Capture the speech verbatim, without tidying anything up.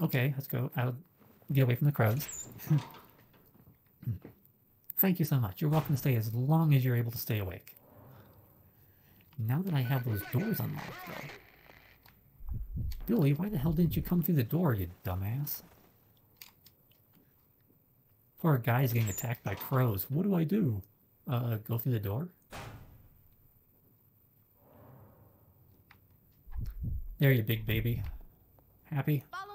Okay, let's go out. Get away from the crows. Thank you so much. You're welcome to stay as long as you're able to stay awake. Now that I have those doors unlocked, though. Billy, why the hell didn't you come through the door, you dumbass? Poor guy's getting attacked by crows. What do I do? Uh, go through the door? There, you big baby. Happy? Follow